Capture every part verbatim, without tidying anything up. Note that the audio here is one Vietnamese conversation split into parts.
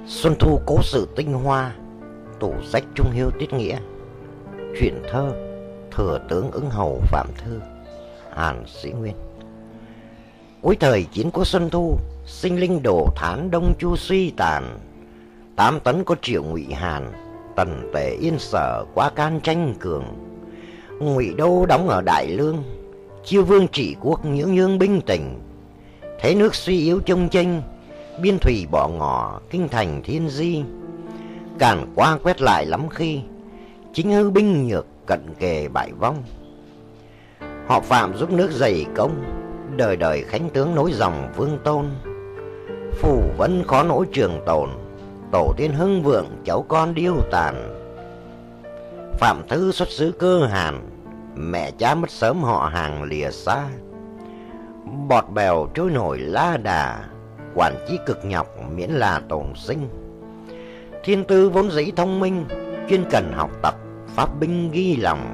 Xuân thu cố sự tinh hoa, tủ sách trung hiếu tiết nghĩa. Truyện thơ Thừa tướng ứng hầu Phạm Thư, Hàn Sĩ Nguyên. Cuối thời chiến quốc xuân thu, sinh linh đổ thán đông chu suy tàn. Tám tấn có triệu Ngụy Hàn, tần tề yên sở quá can tranh cường. Ngụy đô đóng ở Đại Lương, chiêu vương trị quốc nhưỡng nhưỡng binh tình. Thế nước suy yếu trông chênh, biên thủy bỏ ngỏ kinh thành thiên di. Càn qua quét lại lắm khi, chính hư binh nhược cận kề bại vong. Họ Phạm giúp nước dày công, đời đời khánh tướng nối dòng vương tôn. Phủ vẫn khó nỗi trường tồn, tổ tiên hưng vượng cháu con điêu tàn. Phạm Thư xuất xứ Cơ Hàn, mẹ cha mất sớm họ hàng lìa xa. Bọt bèo trôi nổi la đà, quản chí cực nhọc miễn là tồn sinh. Thiên tư vốn dĩ thông minh, chuyên cần học tập pháp binh ghi lòng.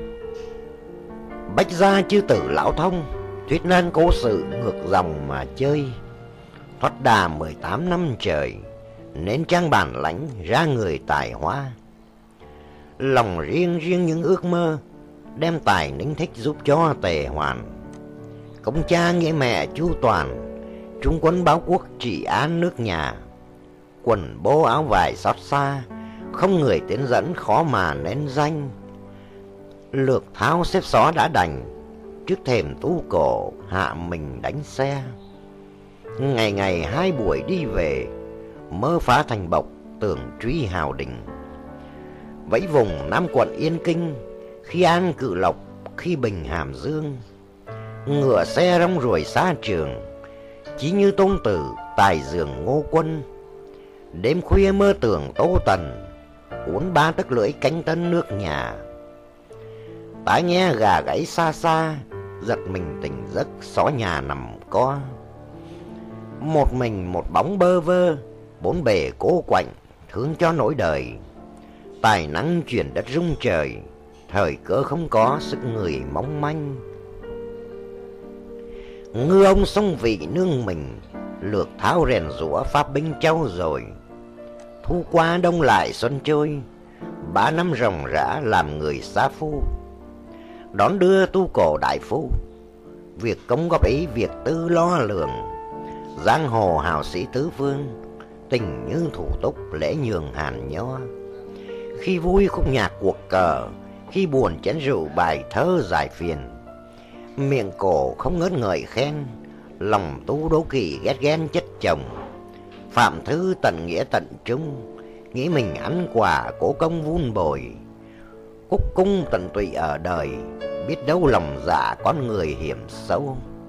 Bách gia chư tử lão thông, thuyết nan cố sự ngược dòng mà chơi. Thoát đà mười tám năm trời, nên trang bản lãnh ra người tài hoa. Lòng riêng riêng những ước mơ, đem tài nính thích giúp cho Tề Hoàn. Công cha nghĩa mẹ chu toàn, trung quân báo quốc trị an nước nhà. Quần bố áo vải xót xa, không người tiến dẫn khó mà nên danh. Lược tháo xếp xó đã đành, trước thềm tú cổ hạ mình đánh xe. Ngày ngày hai buổi đi về, mơ phá thành bộc tưởng truy hào đình. Vẫy vùng Nam quận Yên Kinh, khi an Cự Lộc, khi bình Hàm Dương. Ngựa xe rong ruổi xa trường, chí như tôn tử tài dường Ngô Quân. Đêm khuya mơ tưởng Tô Tần, uốn ba tấc lưỡi cánh tân nước nhà. Tai nghe gà gáy xa xa, giật mình tỉnh giấc xó nhà nằm co. Một mình một bóng bơ vơ, bốn bề cố quạnh thương cho nỗi đời. Tài năng chuyển đất rung trời, thời cơ không có sức người mong manh. Ngư ông sông vị nương mình, lược tháo rèn rũa pháp binh trâu rồi. Thu qua đông lại xuân trôi, ba năm ròng rã làm người xa phu. Đón đưa tu cổ đại phu, việc công góp ý việc tư lo lường. Giang hồ hào sĩ tứ phương, tình như thủ túc lễ nhường hàn nho. Khi vui khúc nhạc cuộc cờ, khi buồn chén rượu bài thơ giải phiền. Miệng cổ không ngớt ngợi khen, lòng tu đố kỵ ghét ghen chất chồng. Phạm Thư tận nghĩa tận trung, nghĩ mình ăn quả cố công vun bồi. Cúc cung tận tụy ở đời, biết đâu lòng dạ con người hiểm sâu.